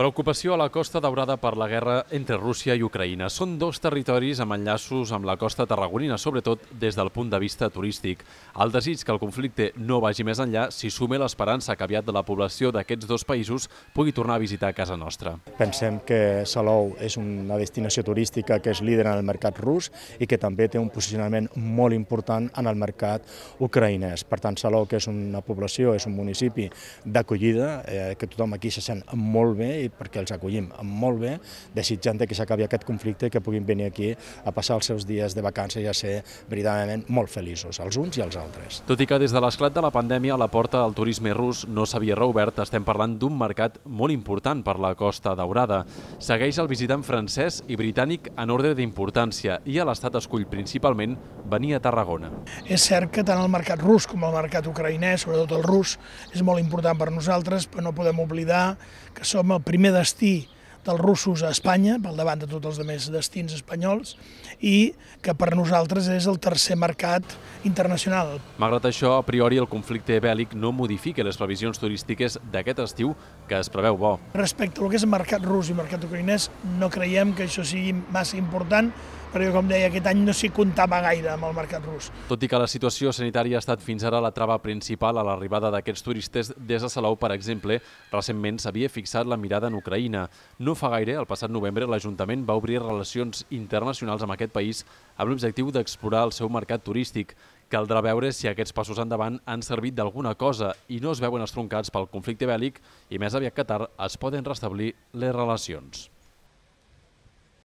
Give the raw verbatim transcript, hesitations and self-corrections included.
Preocupació a la Costa Daurada per la guerra entre Rússia i Ucraïna. Són dos territoris amb enllaços amb la costa tarragonina, sobretot des del punt de vista turístic. El desig que el conflicte no vagi més enllà s'hi suma l'esperança que aviat de la població d'aquests dos països pugui tornar a visitar casa nostra. Pensem que Salou és una destinació turística que és líder en el mercat rus i que també té un posicionament molt important en el mercat ucraïnès. Per tant, Salou, que és una població, és un municipi d'acollida, eh, que tothom aquí se sent molt bé i perquè els acollim molt bé, desitjant que s'acabi aquest conflicte i que puguin venir aquí a passar els seus dies de vacances i a ser veritablement molt feliços, els uns i els altres. Tot i que des de l'esclat de la pandèmia la porta del turisme rus no s'havia reobert, estem parlant d'un mercat molt important per la Costa Daurada. Segueix el visitant francès i britànic en ordre d'importància i a l'estat escull principalment venir a Tarragona. És cert que tant el mercat rus com el mercat ucraïnès, sobretot el rus, és molt important per nosaltres, però no podem oblidar que som el primer destí dels russos a Espanya, pel davant de tots els altres destins espanyols, i que per nosaltres és el tercer mercat internacional. Malgrat això, a priori el conflicte bèl·lic no modifica les previsions turístiques d'aquest estiu, que es preveu bo. Respecte al que és el mercat rus i el mercat ucraïnès, no creiem que això sigui massa important, perquè, com deia, aquest any no s'hi comptava gaire amb el mercat rus. Tot i que la situació sanitària ha estat fins ara la trava principal a l'arribada d'aquests turistes des de Salou, per exemple, recentment s'havia fixat la mirada en Ucraïna. No fa gaire, el passat novembre, l'Ajuntament va obrir relacions internacionals amb aquest país amb l'objectiu d'explorar el seu mercat turístic. Caldrà veure si aquests passos endavant han servit d'alguna cosa i no es veuen estroncats pel conflicte bèl·lic i més aviat que tard es poden restablir les relacions.